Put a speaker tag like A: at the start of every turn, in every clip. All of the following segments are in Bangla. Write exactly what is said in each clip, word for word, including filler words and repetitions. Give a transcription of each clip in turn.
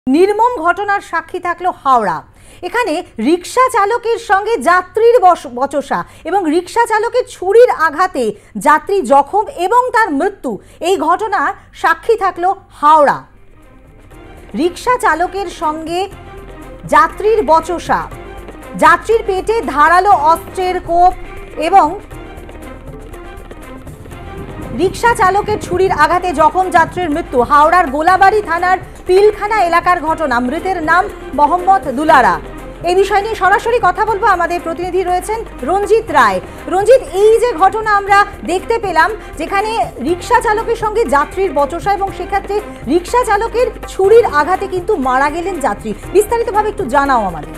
A: নির্মম ঘটনার সাক্ষী থাকলো হাওড়া। এখানে রিকশা চালকের সঙ্গে যাত্রীর বচসা এবং রিকশা চালকের ছুরির আঘাতে যাত্রী জখম এবং তার মৃত্যু। এই ঘটনা সাক্ষী থাকলো হাওড়া। রিকশা চালকের সঙ্গে যাত্রীর বচসা, যাত্রীর পেটে ধারালো অস্ত্রের কোপ এবং রিকশা চালকের ছুরির আঘাতে জখম, যাত্রীর মৃত্যু। হাওড়ার গোলাবাড়ি থানার পিলখানা এলাকার ঘটনা। মৃতের নাম মোহাম্মদ দুলারা। এই বিষয় নিয়ে সরাসরি কথা বলবো, আমাদের প্রতিনিধি রয়েছেন রঞ্জিত রায়। রঞ্জিত, এই যে ঘটনা আমরা দেখতে পেলাম, যেখানে রিকশা চালকের সঙ্গে যাত্রীর বচসা এবং সেক্ষেত্রে রিকশা চালকের ছুরির আঘাতে কিন্তু মারা গেলেন যাত্রী, বিস্তারিতভাবে একটু জানাও আমাদের।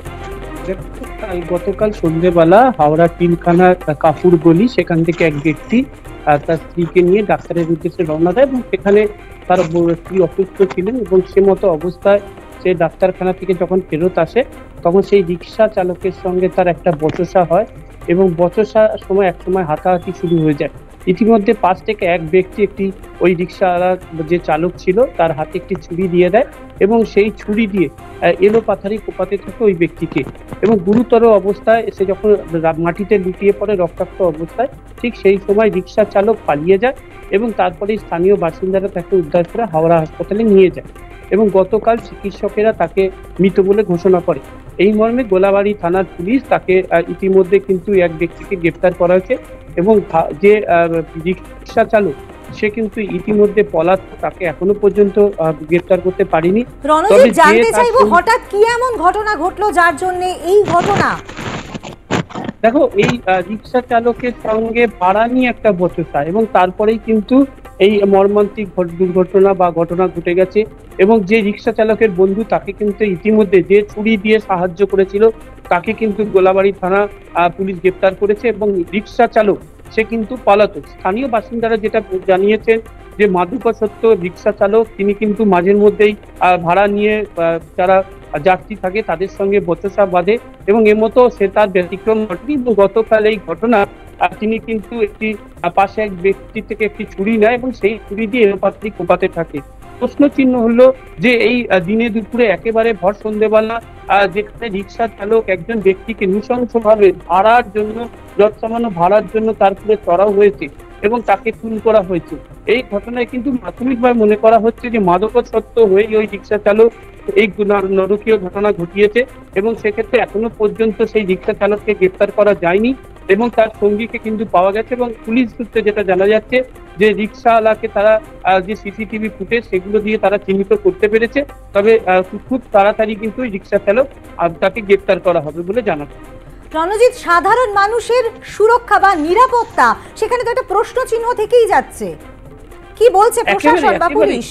B: গতকাল সন্ধ্যেবেলা হাওড়া পিলখানা কাপুর গলি, সেখান থেকে এক ব্যক্তি তার স্ত্রীকে নিয়ে ডাক্তারের উদ্দেশ্যে রওনা দেয় এবং সেখানে তার স্ত্রী অসুস্থ ছিলেন এবং সে মতো অবস্থায় সে ডাক্তারখানা থেকে যখন ফেরত আসে তখন সেই রিকশা চালকের সঙ্গে তার একটা বচসা হয় এবং বচসার সময় এক সময় হাতাহাতি শুরু হয়ে যায়। ইতিমধ্যে পাশ থেকে এক ব্যক্তি একটি ওই রিকশাওয়ালা যে চালক ছিল তার হাতে একটি ছুরি দিয়ে দেয় এবং সেই ছুরি দিয়ে এলো পাথারি কোপাতে থাকে ওই ব্যক্তিকে এবং গুরুতর অবস্থায় সে যখন মাটিতে লুটিয়ে পড়ে রক্তাক্ত অবস্থায়, ঠিক সেই সময় রিকশা চালক পালিয়ে যায় এবং তারপরে স্থানীয় বাসিন্দারা তাকে উদ্ধার করে হাওড়া হাসপাতালে নিয়ে যায় এবং গতকাল চিকিৎসকেরা তাকে মৃত বলে ঘোষণা করে। এই মর্মে গোলাবাড়ি থানার পুলিশ তাকে ইতিমধ্যে কিন্তু এক ব্যক্তিকে গ্রেপ্তার করা হয়েছে এবং যে রিকশা চালক সে কিন্তু ইতিমধ্যে পলাতক, তাকে এখনো পর্যন্ত গ্রেপ্তার করতে পারিনি।
A: রণজিৎ, জানতে চাইবো হঠাৎ কি এমন ঘটনা ঘটলো যার জন্য এই ঘটনা?
B: দেখো, এই রিকশা চালকের সঙ্গে ভাড়া নিয়ে একটা বচসা এবং তারপরেই কিন্তু এই মর্মান্তিক দুর্ঘটনা বা ঘটনা ঘটে গেছে এবং যে রিকশা চালকের বন্ধু তাকে কিন্তু ইতিমধ্যে যে ছুরি দিয়ে সাহায্য করেছিল তাকে কিন্তু গোলাবাড়ি থানা পুলিশ গ্রেপ্তার করেছে এবং রিকশা চালক সে কিন্তু পলাতক। স্থানীয় বাসিন্দারা যেটা জানিয়েছেন যে মাদকাসক্ত রিকশা চালক তিনি কিন্তু মাঝের মধ্যেই ভাড়া নিয়ে যারা যাত্রী থাকে তাদের সঙ্গে বচসা বাঁধে এবং এমতো সে তার ব্যতিক্রম ঘটে। কিন্তু গতকাল এই ঘটনা তিনি কিন্তু একটি পাশে এক ব্যক্তি থেকে একটি ছুরি নেয় এবং সেই ছুরি দিয়ে এলোপাতাড়ি কোপাতে থাকে। প্রশ্ন চিহ্ন হলো যে এই দিনে দুপুরে একেবারে ভর সন্ধ্যেবেলা যেখানে রিকশা চালক একজন ব্যক্তিকে নৃশংসভাবে ভাড়ার জন্য যৎসামান্য ভাড়ার জন্য তারপরে চড়াও হয়েছে এবং তাকে খুন করা হয়েছে। এই ঘটনায় কিন্তু প্রাথমিকভাবে মনে করা হচ্ছে যে মাদকাসক্ত হয়ে ওই রিকশা চালক এই নরকীয় ঘটনা ঘটিয়েছে এবং সেক্ষেত্রে এখনো পর্যন্ত সেই রিকশা চালককে গ্রেপ্তার করা যায়নি এবং তার সঙ্গীকে কিন্তু পাওয়া গেছে এবং পুলিশ সূত্রে যেটা জানা যাচ্ছে যে রিকশাওয়ালাকে তারা যে সিসিটিভি ফুটেজ সেগুলো দিয়ে তারা চিহ্নিত করতে পেরেছে, তবে খুব তাড়াতাড়ি কিন্তু রিকশা চালক তাকে গ্রেপ্তার করা হবে বলে জানা যায়।
A: রণজিৎ, সাধারণ মানুষের সুরক্ষা বা নিরাপত্তা সেখানে তো একটা প্রশ্ন চিহ্ন থেকেই যাচ্ছে, কি বলছে প্রশাসন বা পুলিশ?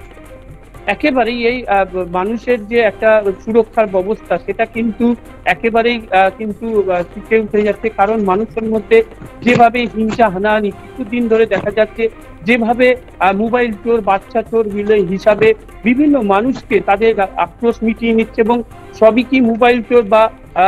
B: একেবারেই এই মানুষের যে একটা সুরক্ষার ব্যবস্থা সেটা কিন্তু একেবারেই কিন্তু শিখে উঠে যাচ্ছে, কারণ মানুষের মধ্যে যেভাবে হিংসা হানাহানি কিছুদিন ধরে দেখা যাচ্ছে, যেভাবে মোবাইল চোর বাচ্চা চোর মিলে হিসাবে বিভিন্ন মানুষকে তাদের আক্রোশ মিটিয়ে নিচ্ছে এবং সবই কি মোবাইল চোর বা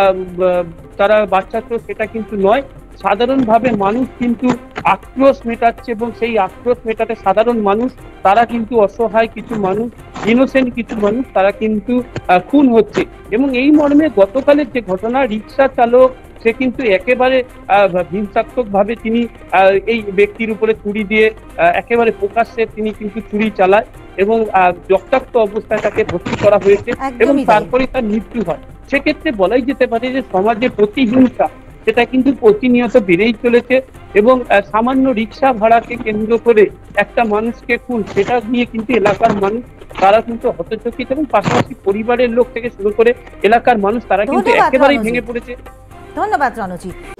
B: তারা বাচ্চা চোর সেটা কিন্তু নয়, সাধারণভাবে মানুষ কিন্তু আক্রোশ মেটাচ্ছে এবং সেই আক্রোশ মেটাতে সাধারণ মানুষ তারা কিন্তু অসহায় কিছু মানুষ, ইনোসেন্ট কিছু মানুষ তারা কিন্তু খুন হচ্ছে এবং এই মর্মে গতকালের যে ঘটনা, রিকশা চালক সে কিন্তু একেবারে হিংসাত্মক ভাবে তিনি এই ব্যক্তির উপরে ছুরি দিয়ে একেবারে প্রকাশ্যে তিনি কিন্তু ছুরি চালায় এবং রক্তাক্ত অবস্থায় তাকে ভর্তি করা হয়েছে এবং তারপরে তার মৃত্যু হয়। সেক্ষেত্রে বলাই যেতে পারে যে সমাজে প্রতিহিংসা সেটা কিন্তু প্রতিনিয়ত বেড়েই চলেছে এবং সামান্য রিকশা ভাড়াকে কেন্দ্র করে একটা মানুষকে খুন, সেটা নিয়ে কিন্তু এলাকার মানুষ তারা কিন্তু হতচকিত এবং পাশাপাশি পরিবারের লোক থেকে শুরু করে এলাকার মানুষ তারা কিন্তু একেবারেই ভেঙে পড়েছে।
A: ধন্যবাদ রণজিৎ।